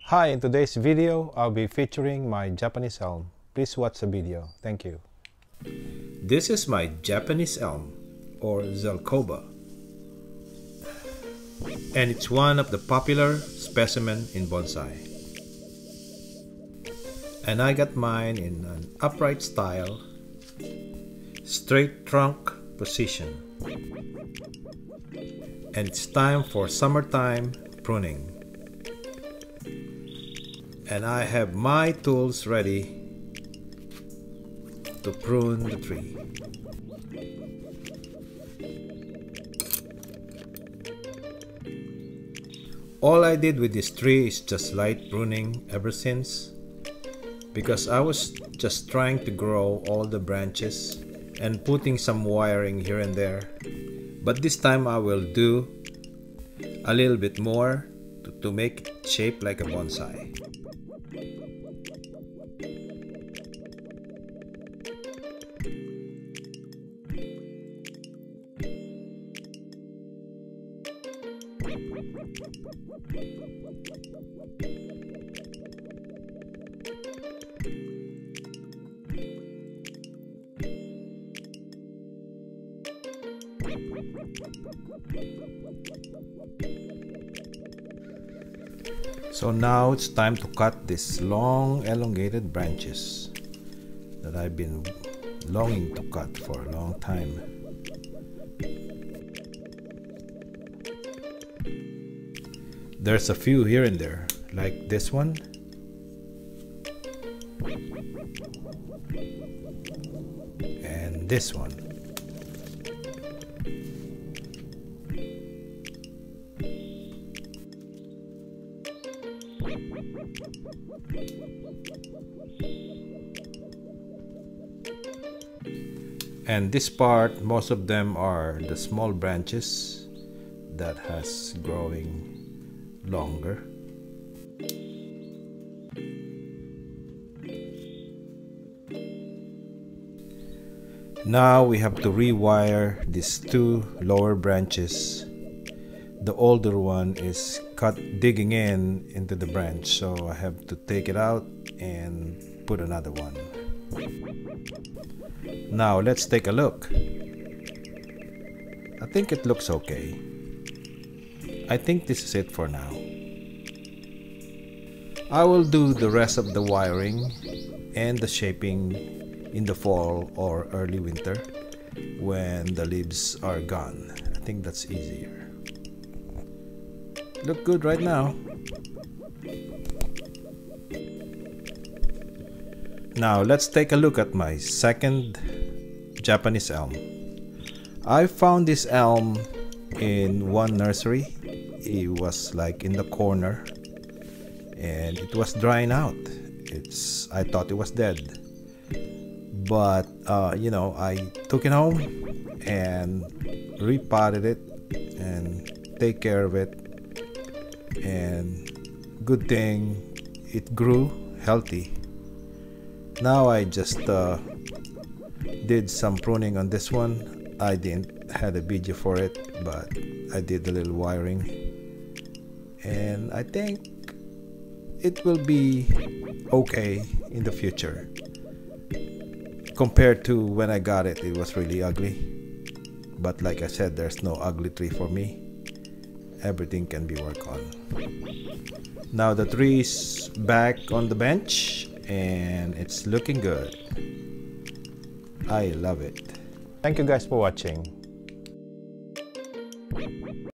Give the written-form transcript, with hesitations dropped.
Hi, in today's video, I'll be featuring my Japanese elm. Please watch the video. Thank you. This is my Japanese elm, or Zelkoba. And it's one of the popular specimen in bonsai. And I got mine in an upright style, straight trunk position. And it's time for summertime pruning. And I have my tools ready to prune the tree. All I did with this tree is just light pruning ever since, because I was just trying to grow all the branches and putting some wiring here and there. But this time I will do a little bit more to make it shape like a bonsai. So now it's time to cut these long elongated branches that I've been longing to cut for a long time. There's a few here and there, like this one. And this one. And this part, most of them are the small branches that has growing longer. Now we have to rewire these two lower branches. The older one is digging into the branch, so I have to take it out and put another one. Now let's take a look. I think it looks okay. I think this is it for now. I will do the rest of the wiring and the shaping in the fall or early winter when the leaves are gone. I think that's easier. Look good right now. Now let's take a look at my second Japanese elm. I found this elm in one nursery. It was like in the corner and it was drying out. I thought it was dead. But you know, I took it home and repotted it and take care of it. And good thing it grew healthy. Now I just did some pruning on this one. I didn't have a video for it, but I did a little wiring, and I think it will be okay in the future. Compared to when I got it, it was really ugly. But like I said, there's no ugly tree for me. Everything can be worked on. Now the tree is back on the bench and it's looking good. I love it. Thank you guys for watching.